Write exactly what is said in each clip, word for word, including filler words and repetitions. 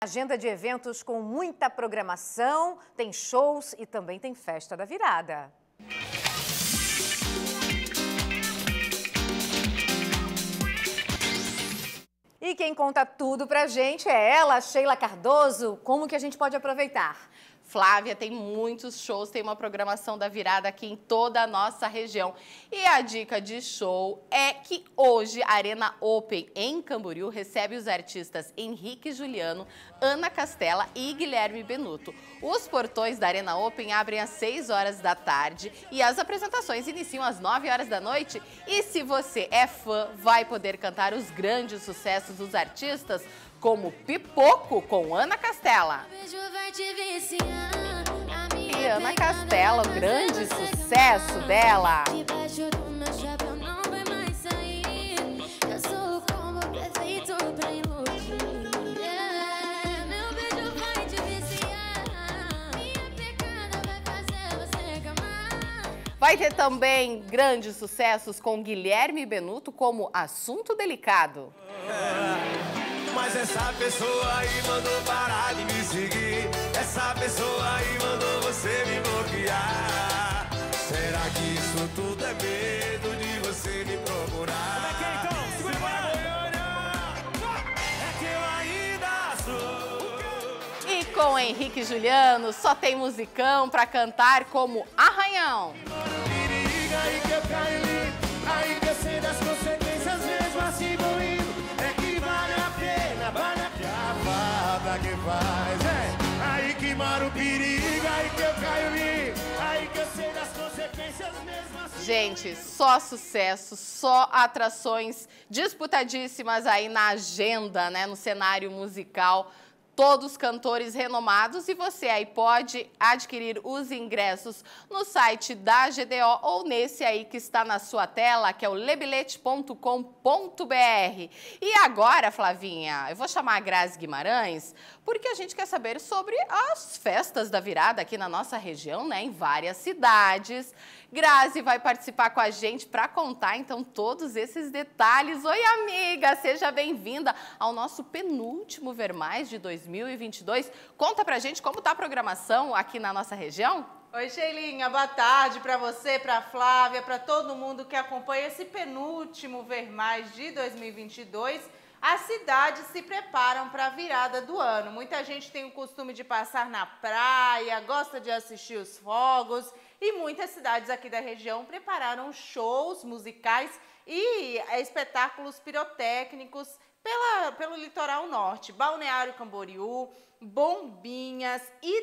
Agenda de eventos com muita programação, tem shows e também tem festa da virada. E quem conta tudo pra gente é ela, Sheila Cardoso. Como que a gente pode aproveitar? Flávia, tem muitos shows, tem uma programação da virada aqui em toda a nossa região. E a dica de show é que hoje a Arena Open em Camboriú recebe os artistas Henrique Juliano, Ana Castela e Guilherme Benuto. Os portões da Arena Open abrem às seis horas da tarde e as apresentações iniciam às nove horas da noite. E se você é fã, vai poder cantar os grandes sucessos dos artistas, como Pipoco com Ana Castela. E Ana Castela, o grande sucesso dela. Vai ter também grandes sucessos com Guilherme Benuto, como Assunto Delicado. Mas essa pessoa aí mandou parar de me seguir. Essa pessoa aí mandou você me bloquear. Será que isso tudo é medo de você me procurar? Como é que é então? Segura para Goiânia. É que eu ainda sou. E com Henrique Juliano só tem musicão pra cantar, como Arranhão. Periga aí que eu caio ali. Aí que eu sei das consequências mesmo assim vou indo. Que faz, é. Aí que mora o perigo, aí que eu caio ali, aí que eu sei das consequências mesmo assim. Gente, só sucesso, só atrações disputadíssimas aí na agenda, né, no cenário musical. Todos cantores renomados, e você aí pode adquirir os ingressos no site da G D O ou nesse aí que está na sua tela, que é o lebilete ponto com ponto br. E agora, Flavinha, eu vou chamar a Grazi Guimarães, porque a gente quer saber sobre as festas da virada aqui na nossa região, né, em várias cidades. Grazi vai participar com a gente para contar, então, todos esses detalhes. Oi, amiga, seja bem-vinda ao nosso penúltimo Ver Mais de dois mil e vinte e dois. Conta pra gente como tá a programação aqui na nossa região. Oi, Sheilinha, boa tarde para você, para Flávia, para todo mundo que acompanha esse penúltimo Ver Mais de dois mil e vinte e dois. As cidades se preparam para a virada do ano. Muita gente tem o costume de passar na praia, gosta de assistir os fogos, e muitas cidades aqui da região prepararam shows musicais e espetáculos pirotécnicos pela, pelo litoral norte. Balneário Camboriú, Bombinhas,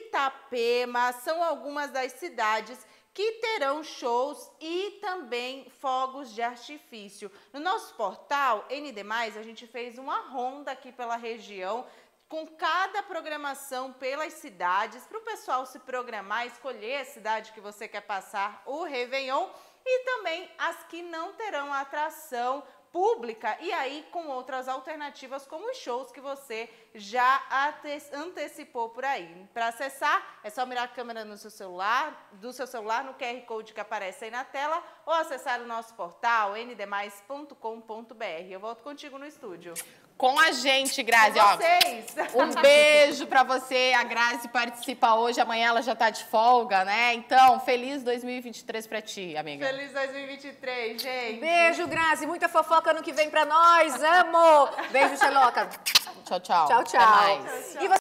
Itapema são algumas das cidades que terão shows e também fogos de artifício. No nosso portal N D mais, a gente fez uma ronda aqui pela região, com cada programação pelas cidades, para o pessoal se programar, escolher a cidade que você quer passar o Réveillon, e também as que não terão atração pública, e aí com outras alternativas como os shows que você já antecipou por aí. Para acessar, é só mirar a câmera no seu celular, do seu celular no Q R Code que aparece aí na tela, ou acessar o nosso portal n d mais ponto com ponto br. Eu volto contigo no estúdio. Com a gente, Grazi. Com vocês. Ó, um beijo pra você. A Grazi participa hoje, amanhã ela já tá de folga, né? Então, feliz dois mil e vinte e três pra ti, amiga. Feliz dois mil e vinte e três, gente. Beijo, Grazi. Muita fofoca no que vem pra nós. Amo. Beijo, Xeloca. Tchau, tchau. Tchau, tchau. Até mais. Tchau, tchau. E você